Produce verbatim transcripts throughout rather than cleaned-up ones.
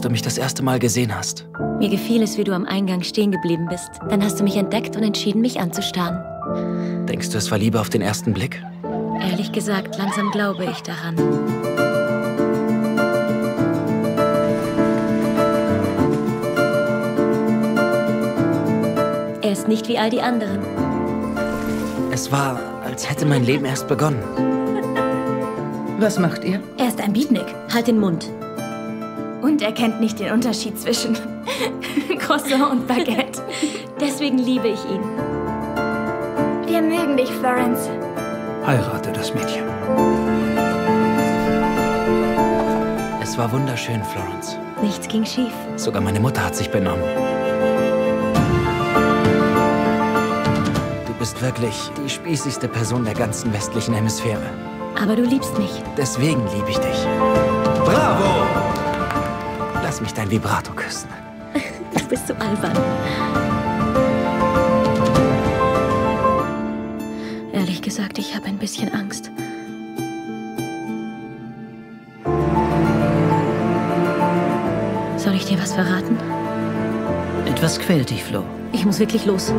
du mich das erste Mal gesehen hast? Mir gefiel es, wie du am Eingang stehen geblieben bist. Dann hast du mich entdeckt und entschieden, mich anzustarren. Denkst du, es war Liebe auf den ersten Blick? Ehrlich gesagt, langsam glaube ich daran. Er ist nicht wie all die anderen. Es war, als hätte mein Leben erst begonnen. Was macht ihr? Er ist ein Beatnik. Halt den Mund. Und er kennt nicht den Unterschied zwischen Croissant und Baguette. Deswegen liebe ich ihn. Wir mögen dich, Florence. Heirate das Mädchen. Es war wunderschön, Florence. Nichts ging schief. Sogar meine Mutter hat sich benommen. Du bist wirklich die spießigste Person der ganzen westlichen Hemisphäre. Aber du liebst mich. Deswegen liebe ich dich. Bravo! Lass mich dein Vibrato küssen. Du bist so albern. Ehrlich gesagt, ich habe ein bisschen Angst. Soll ich dir was verraten? Etwas quält dich, Flo. Ich muss wirklich los.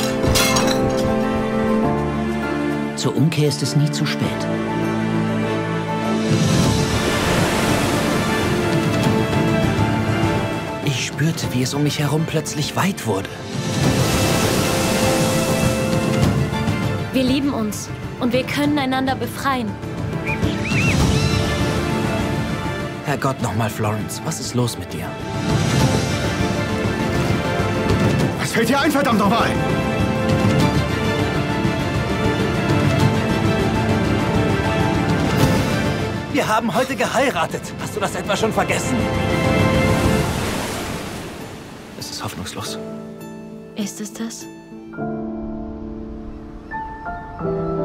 Zur Umkehr ist es nie zu spät. Ich spürte, wie es um mich herum plötzlich weit wurde. Wir lieben uns und wir können einander befreien. Herrgott, nochmal, Florence, was ist los mit dir? Was fällt dir ein, verdammt nochmal? Wir haben heute geheiratet. Hast du das etwa schon vergessen? Es ist hoffnungslos. Ist es das?